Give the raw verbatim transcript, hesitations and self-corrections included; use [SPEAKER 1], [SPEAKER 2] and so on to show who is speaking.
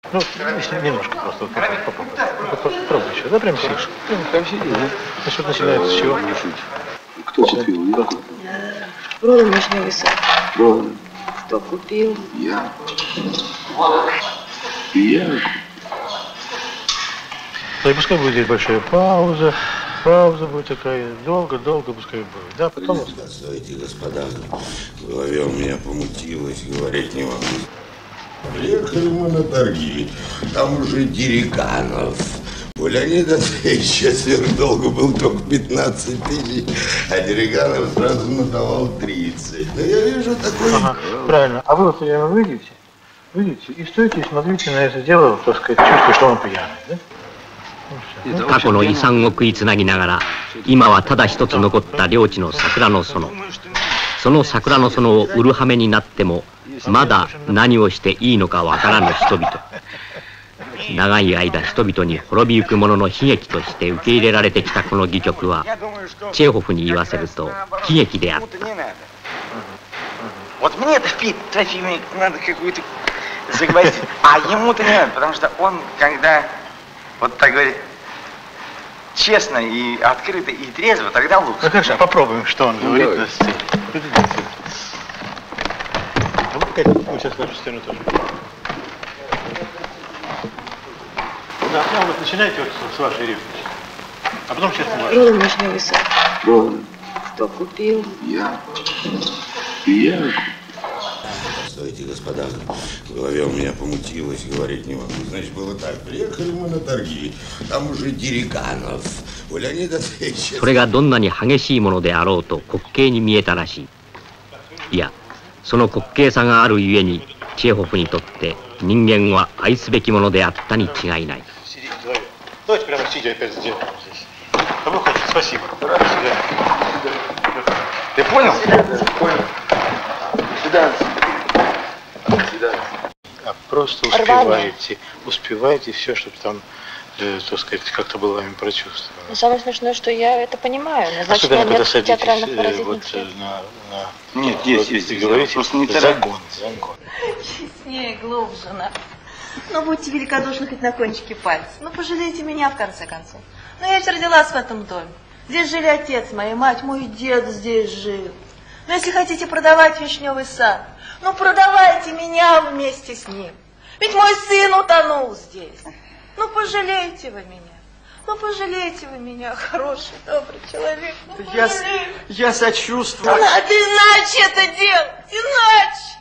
[SPEAKER 1] Ну, немножко просто. Попробуй еще. Да, прям сидишь. Прям сиди. Значит, вот начинается с чего?
[SPEAKER 2] Кто купил? Я.
[SPEAKER 3] Продал вишневый сад.
[SPEAKER 2] Продал.
[SPEAKER 3] Кто купил?
[SPEAKER 2] Я. Я.
[SPEAKER 1] Да и пускай будет здесь большая пауза. Пауза будет такая. Долго-долго пускай будет. Да, потом...
[SPEAKER 4] Стойте, господа. В голове у меня помутилось, говорить не могу. Приехали мы на торги. Там уже Дериканов. У Леонида Андреевича сверхдолго был только пятнадцать тысяч, а Дериканов сразу надавал тридцать. Но я вижу такой...
[SPEAKER 1] Ага, правильно. А вы вот прямо выйдете, выйдете и стоите и смотрите на это дело, так сказать, чувствуя, что он пьяный, да?
[SPEAKER 5] 過去の遺産を食いつなぎながら今はただ一つ残った領地の桜の園。その桜の園を売る羽目になってもまだ何をしていいのかわからぬ人々。長い間人々に滅びゆく者の悲劇として受け入れられてきたこの戯曲はチェーホフに言わせると悲劇であった。
[SPEAKER 6] Вот мне-то впит Трофимик надо какую-то загвоздить, а ему-то не надо, потому что он, когда вот так говорит, честно и открыто и трезво, тогда лучше.
[SPEAKER 1] Ну хорошо, попробуем, что он говорит на сцене. А вы, Катя, мы сейчас нашу сцену тоже. Да, прямо вот начинайте вот с вашей ревности. А потом честно говорю.
[SPEAKER 3] Продал вишневый сад.
[SPEAKER 2] Продал.
[SPEAKER 3] Кто купил?
[SPEAKER 2] Я. Я.
[SPEAKER 4] Стойте, господа. В голове у меня помутилось, говорить не могу. Значит, было так. Приехали мы на торги. Там уже Дериканов. У Леонида Андреевича...
[SPEAKER 5] それがどんなに激しいものであろうと滑稽に見えたらしい。いや、その滑稽さがあるゆえにチェーホフにとって人間は愛すべきものであったに違いない。
[SPEAKER 1] Давайте прямо сидя опять сделаем здесь. А вы хотите? Спасибо.
[SPEAKER 6] Ты понял?
[SPEAKER 2] Понял. Сюда. Сюда.
[SPEAKER 1] А просто успеваете, успеваете все, чтобы там, э, так сказать, как-то было вами прочувствовано.
[SPEAKER 3] Но самое смешное, что я это понимаю.
[SPEAKER 1] Особенно, когда
[SPEAKER 3] нет
[SPEAKER 1] садитесь
[SPEAKER 3] театральных
[SPEAKER 1] э,
[SPEAKER 3] паразитных
[SPEAKER 1] вот,
[SPEAKER 3] средств.
[SPEAKER 1] на, на...
[SPEAKER 6] Нет, есть, есть.
[SPEAKER 1] Вы говорите,
[SPEAKER 6] просто не
[SPEAKER 1] загон, загон.
[SPEAKER 7] Честнее, глубже, на. Ну, будьте великодушны хоть на кончике пальца. Ну, пожалейте меня, в конце концов. Ну, я ведь родилась в этом доме. Здесь жили отец моя, мать, мой дед здесь жил. Но если хотите продавать вишневый сад, ну, продавайте меня вместе с ним. Ведь мой сын утонул здесь. Ну, пожалейте вы меня. Ну, пожалейте вы меня, хороший, добрый человек. Ну,
[SPEAKER 6] я, я сочувствую.
[SPEAKER 7] Надо иначе это делать, иначе.